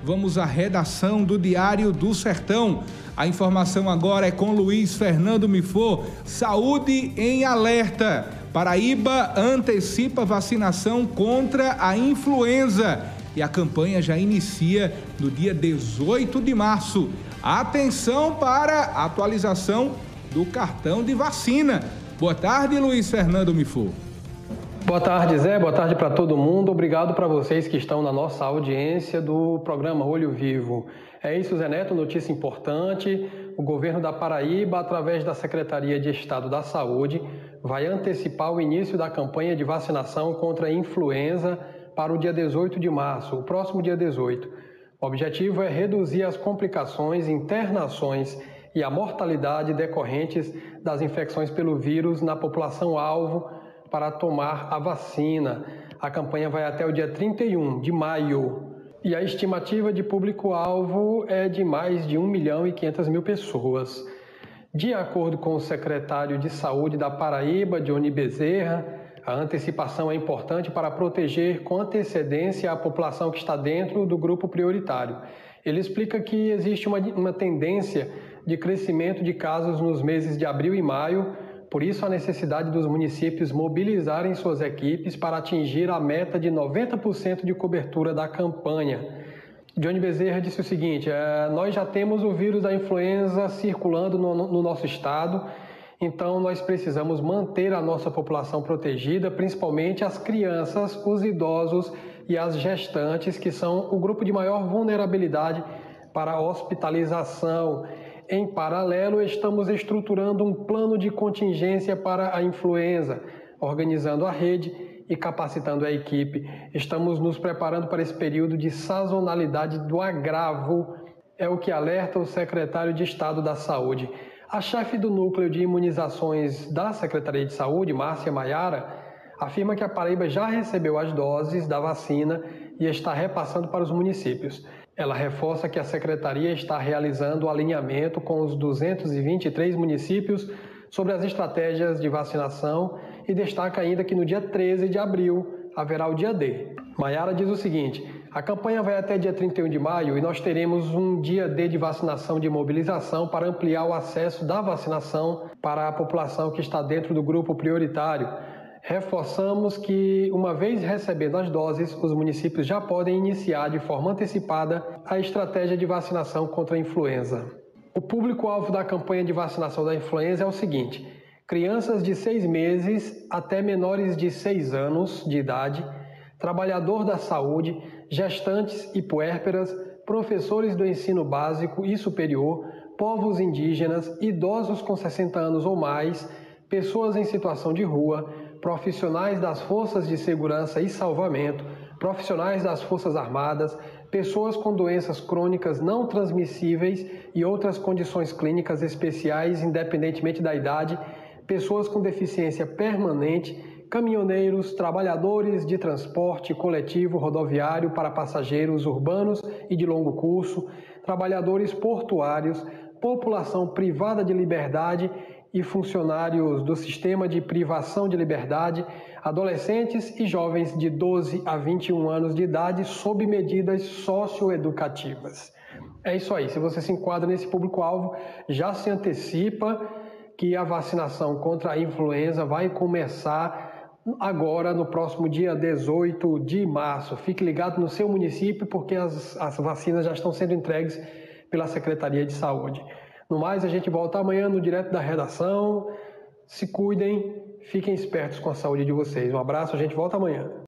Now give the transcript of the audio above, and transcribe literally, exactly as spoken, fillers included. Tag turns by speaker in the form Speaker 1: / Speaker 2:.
Speaker 1: vamos à redação do Diário do Sertão. A informação agora é com Luiz Fernando Mifor. Saúde em alerta. Paraíba antecipa vacinação contra a influenza e a campanha já inicia no dia dezoito de março. Atenção para a atualização do cartão de vacina. Boa tarde, Luiz Fernando Mifor.
Speaker 2: Boa tarde, Zé. Boa tarde para todo mundo. Obrigado para vocês que estão na nossa audiência do programa Olho Vivo. É isso, Zé Neto, notícia importante. O governo da Paraíba, através da Secretaria de Estado da Saúde, vai antecipar o início da campanha de vacinação contra a influenza para o dia dezoito de março, o próximo dia dezoito. O objetivo é reduzir as complicações, internações e a mortalidade decorrentes das infecções pelo vírus na população-alvo para tomar a vacina. A campanha vai até o dia trinta e um de maio e a estimativa de público-alvo é de mais de um milhão e quinhentas mil pessoas. De acordo com o secretário de Saúde da Paraíba, Johnny Bezerra, a antecipação é importante para proteger com antecedência a população que está dentro do grupo prioritário. Ele explica que existe uma, uma tendência de crescimento de casos nos meses de abril e maio, por isso a necessidade dos municípios mobilizarem suas equipes para atingir a meta de noventa por cento de cobertura da campanha. Johnny Bezerra disse o seguinte: é, nós já temos o vírus da influenza circulando no, no nosso estado, então nós precisamos manter a nossa população protegida, principalmente as crianças, os idosos e as gestantes, que são o grupo de maior vulnerabilidade para a hospitalização. Em paralelo, estamos estruturando um plano de contingência para a influenza, organizando a rede e capacitando a equipe. Estamos nos preparando para esse período de sazonalidade do agravo, é o que alerta o secretário de Estado da Saúde. A chefe do Núcleo de Imunizações da Secretaria de Saúde, Márcia Maiara, afirma que a Paraíba já recebeu as doses da vacina e está repassando para os municípios. Ela reforça que a Secretaria está realizando o alinhamento com os duzentos e vinte e três municípios sobre as estratégias de vacinação e destaca ainda que no dia treze de abril haverá o dia D. Maiara diz o seguinte: a campanha vai até dia trinta e um de maio e nós teremos um dia D de vacinação de mobilização para ampliar o acesso da vacinação para a população que está dentro do grupo prioritário. Reforçamos que, uma vez recebendo as doses, os municípios já podem iniciar de forma antecipada a estratégia de vacinação contra a influenza. O público-alvo da campanha de vacinação da influenza é o seguinte: crianças de seis meses até menores de seis anos de idade, trabalhador da saúde, gestantes e puérperas, professores do ensino básico e superior, povos indígenas, idosos com sessenta anos ou mais, pessoas em situação de rua, profissionais das forças de segurança e salvamento, profissionais das Forças Armadas, pessoas com doenças crônicas não transmissíveis e outras condições clínicas especiais, independentemente da idade, pessoas com deficiência permanente, caminhoneiros, trabalhadores de transporte coletivo rodoviário para passageiros urbanos e de longo curso, trabalhadores portuários, população privada de liberdade e funcionários do sistema de privação de liberdade, adolescentes e jovens de doze a vinte e um anos de idade sob medidas socioeducativas. É isso aí, se você se enquadra nesse público-alvo, já se antecipa que a vacinação contra a influenza vai começar agora no próximo dia dezoito de março. Fique ligado no seu município porque as, as vacinas já estão sendo entregues pela Secretaria de Saúde. No mais, a gente volta amanhã no Direto da Redação. Se cuidem, fiquem espertos com a saúde de vocês. Um abraço, a gente volta amanhã.